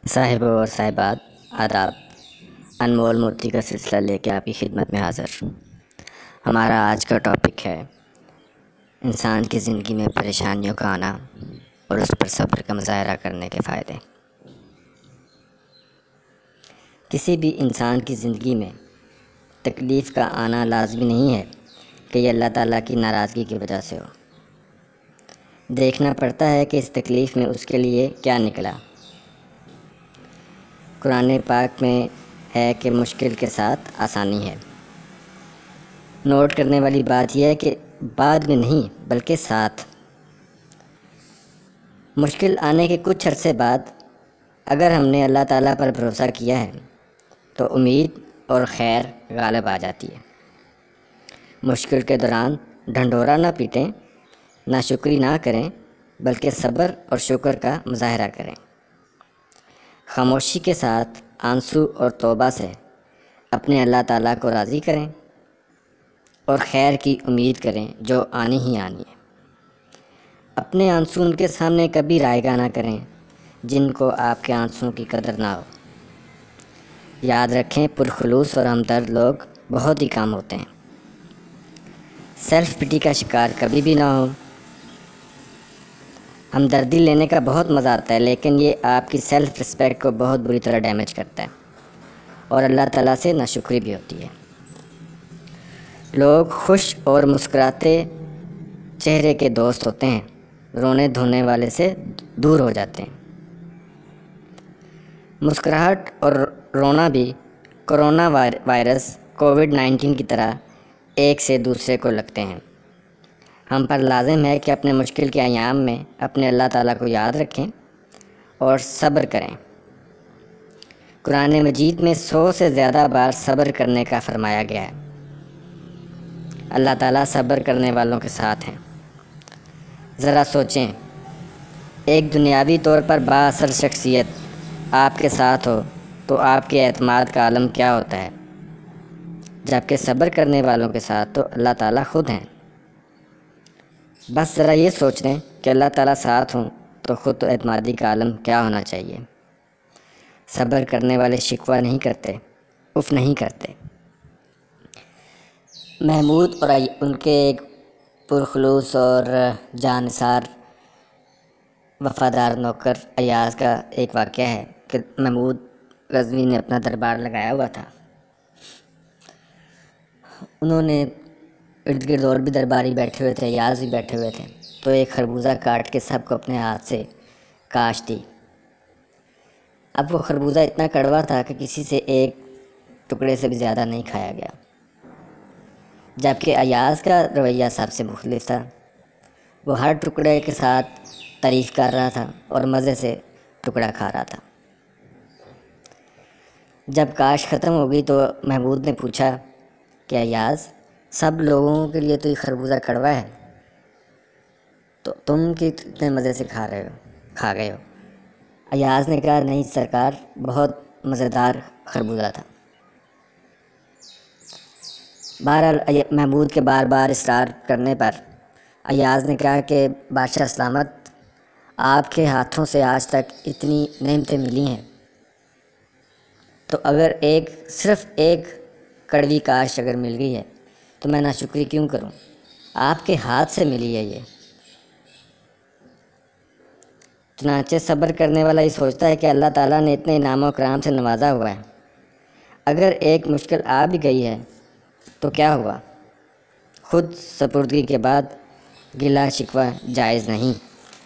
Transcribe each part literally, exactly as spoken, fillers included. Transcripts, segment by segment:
صاحب اور صاحبات آداب، انمول موتی کا سلسلہ لے کے آپ کی خدمت میں حاضر۔ ہمارا آج کا ٹاپک ہے انسان کی زندگی میں پریشانیوں کا آنا اور اس پر صبر کا مظاہرہ کرنے کے فائدے۔ کسی بھی انسان کی زندگی میں تکلیف کا آنا لازمی نہیں ہے کہ یہ اللہ تعالیٰ کی ناراضگی کی وجہ سے ہو۔ دیکھنا پڑتا ہے کہ اس تکلیف میں اس کے لیے کیا نکلا۔ قرآن پاک میں ہے کہ مشکل کے ساتھ آسانی ہے۔ نوٹ کرنے والی بات یہ ہے کہ بعد میں نہیں بلکہ ساتھ۔ مشکل آنے کے کچھ عرصے بعد اگر ہم نے اللہ تعالیٰ پر بھروسہ کیا ہے تو امید اور خیر غالب آ جاتی ہے۔ مشکل کے دوران ڈھنڈورا نہ پیٹیں، ناشکری نہ کریں، بلکہ صبر اور شکر کا مظاہرہ کریں۔ خاموشی کے ساتھ آنسو اور توبہ سے اپنے اللہ تعالیٰ کو راضی کریں اور خیر کی امید کریں جو آنی ہی آنی ہے۔ اپنے آنسو ان کے سامنے کبھی رائگاں نہ کریں جن کو آپ کے آنسوں کی قدر نہ ہو۔ یاد رکھیں، پرخلوص اور ہمدرد لوگ بہت ہی کام ہوتے ہیں۔ سیلف پٹی کا شکار کبھی بھی نہ ہو۔ ہمدردی لینے کا بہت مزہ آتا ہے، لیکن یہ آپ کی سیلف رسپیکٹ کو بہت بری طرح ڈیمیج کرتا ہے اور اللہ تعالیٰ سے ناشکری بھی ہوتی ہے۔ لوگ خوش اور مسکراتے چہرے کے دوست ہوتے ہیں، رونے دھونے والے سے دور ہو جاتے ہیں۔ مسکراہٹ اور رونا بھی کرونا وائرس کووڈ نائنٹین کی طرح ایک سے دوسرے کو لگتے ہیں۔ ہم پر لازم ہے کہ اپنے مشکل کے ایام میں اپنے اللہ تعالیٰ کو یاد رکھیں اور صبر کریں۔ قرآن مجید میں سو سے زیادہ بار صبر کرنے کا فرمایا گیا ہے۔ اللہ تعالیٰ صبر کرنے والوں کے ساتھ ہیں۔ ذرا سوچیں، ایک دنیاوی طور پر با اثر شخصیت آپ کے ساتھ ہو تو آپ کے اعتماد کا عالم کیا ہوتا ہے، جبکہ صبر کرنے والوں کے ساتھ تو اللہ تعالیٰ خود ہیں۔ بس ذرا یہ سوچ لیں کہ اللہ تعالیٰ ساتھ ہوں تو خود اعتمادی کا عالم کیا ہونا چاہیے۔ صبر کرنے والے شکوہ نہیں کرتے، اف نہیں کرتے۔ محمود اور ان کے ایک پرخلوص اور جانثار وفادار نوکر ایاز کا ایک واقعہ ہے کہ محمود غزنوی نے اپنا دربار لگایا ہوا تھا۔ انہوں نے ارد گرد اور بھی درباری بیٹھے ہوئے تھے، ایاز بھی بیٹھے ہوئے تھے، تو ایک خربوزہ کاٹ کے سب کو اپنے ہاتھ سے کاش دی۔ اب وہ خربوزہ اتنا کڑوا تھا کہ کسی سے ایک ٹکڑے سے بھی زیادہ نہیں کھایا گیا، جبکہ ایاز کا رویہ سب سے مختلف تھا۔ وہ ہر ٹکڑے کے ساتھ تعریف کر رہا تھا اور مزے سے ٹکڑا کھا رہا تھا۔ جب کاش ختم ہو گئی تو محمود نے پوچھا کہ ایاز، سب لوگوں کے لیے تو یہ خربوزہ کڑوا ہے، تو تم کتنے مزے سے کھا رہے ہو کھا گئے ہو؟ ایاز نے کہا، نہیں سرکار، بہت مزیدار خربوزہ تھا۔ بہرحال محمود کے بار بار اصرار کرنے پر ایاز نے کہا کہ بادشاہ سلامت، آپ کے ہاتھوں سے آج تک اتنی نعمتیں ملی ہیں، تو اگر ایک صرف ایک کڑوی کاش اگر مل گئی ہے تو میں ناشکری کیوں کروں؟ آپ کے ہاتھ سے ملی ہے یہ۔ چنانچہ صبر کرنے والا یہ سوچتا ہے کہ اللہ تعالیٰ نے اتنے انعام و کرام سے نوازا ہوا ہے، اگر ایک مشکل آ بھی گئی ہے تو کیا ہوا؟ خود سپردگی کے بعد گلہ شکوہ جائز نہیں۔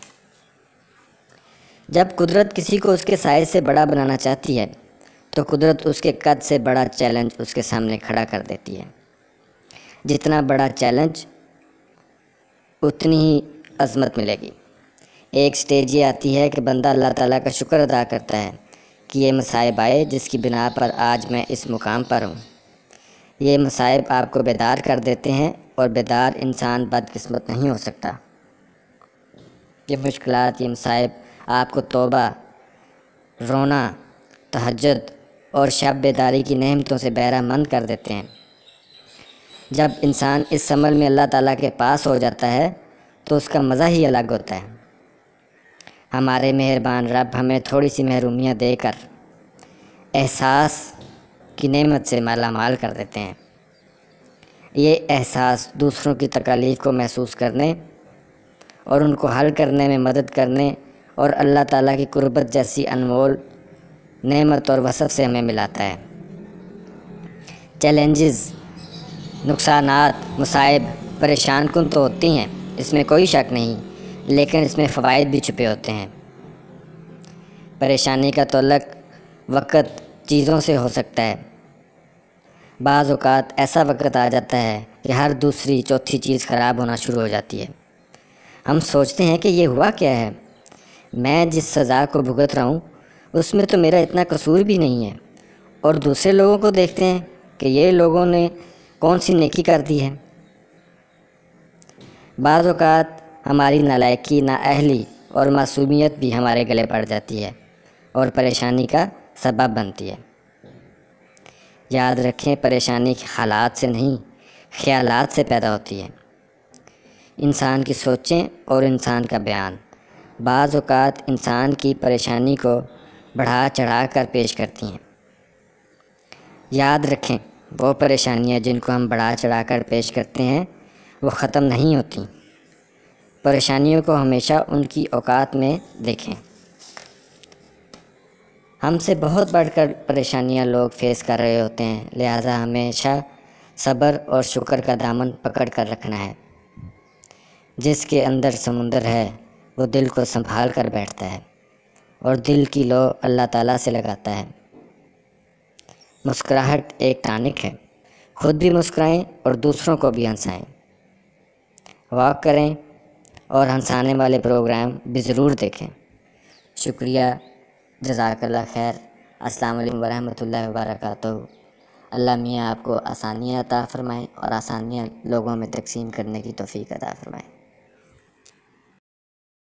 جب قدرت کسی کو اس کے سائز سے بڑا بنانا چاہتی ہے تو قدرت اس کے قد سے بڑا چیلنج اس کے سامنے کھڑا کر دیتی ہے۔ جتنا بڑا چیلنج اتنی ہی عظمت ملے گی۔ ایک سٹیج یہ آتی ہے کہ بندہ اللہ تعالیٰ کا شکر ادا کرتا ہے کہ یہ مصائب آئے جس کی بنا پر آج میں اس مقام پر ہوں۔ یہ مصائب آپ کو بیدار کر دیتے ہیں اور بیدار انسان بدقسمت نہیں ہو سکتا۔ یہ مشکلات، یہ مصائب آپ کو توبہ، رونا، تہجد اور شب بیداری کی نعمتوں سے بہرہ مند کر دیتے ہیں۔ جب انسان اس عمل میں اللہ تعالیٰ کے پاس ہو جاتا ہے تو اس کا مزہ ہی الگ ہوتا ہے۔ ہمارے مہربان رب ہمیں تھوڑی سی محرومیاں دے کر احساس کی نعمت سے مالا مال کر دیتے ہیں۔ یہ احساس دوسروں کی تکالیف کو محسوس کرنے اور ان کو حل کرنے میں مدد کرنے اور اللہ تعالیٰ کی قربت جیسی انمول نعمت اور وصف سے ہمیں ملاتا ہے۔ چیلنجز، نقصانات، مصائب پریشان کن تو ہوتی ہیں، اس میں کوئی شک نہیں، لیکن اس میں فوائد بھی چھپے ہوتے ہیں۔ پریشانی کا تعلق وقت چیزوں سے ہو سکتا ہے۔ بعض اوقات ایسا وقت آ جاتا ہے کہ ہر دوسری چوتھی چیز خراب ہونا شروع ہو جاتی ہے۔ ہم سوچتے ہیں کہ یہ ہوا کیا ہے، میں جس سزا کو بھگت رہا ہوں اس میں تو میرا اتنا قصور بھی نہیں ہے، اور دوسرے لوگوں کو دیکھتے ہیں کہ یہ لوگوں نے کون سی نیکی کر دی ہے۔ بعض اوقات ہماری نالائکی، نااہلی اور معصومیت بھی ہمارے گلے پڑ جاتی ہے اور پریشانی کا سبب بنتی ہے۔ یاد رکھیں، پریشانی حالات سے نہیں، خیالات سے پیدا ہوتی ہے۔ انسان کی سوچیں اور انسان کا بیان بعض اوقات انسان کی پریشانی کو بڑھا چڑھا کر پیش کرتی ہیں۔ یاد رکھیں، وہ پریشانیاں جن کو ہم بڑھا چڑھا کر پیش کرتے ہیں وہ ختم نہیں ہوتی۔ پریشانیوں کو ہمیشہ ان کی اوقات میں دیکھیں۔ ہم سے بہت بڑھ کر پریشانیاں لوگ فیس کر رہے ہوتے ہیں، لہٰذا ہمیشہ صبر اور شکر کا دامن پکڑ کر رکھنا ہے۔ جس کے اندر سمندر ہے وہ دل کو سنبھال کر بیٹھتا ہے، اور دل کی لو اللہ تعالیٰ سے لگاتا ہے۔ مسکراہٹ ایک ٹانک ہے، خود بھی مسکرائیں اور دوسروں کو بھی ہنسائیں۔ واک کریں اور ہنسانے والے پروگرام بھی ضرور دیکھیں۔ شکریہ، جزاک اللہ خیر، السلام علیکم ورحمۃ اللہ وبرکاتہ۔ اللہ میاں آپ کو آسانیاں عطا فرمائیں اور آسانیاں لوگوں میں تقسیم کرنے کی توفیق عطا فرمائیں۔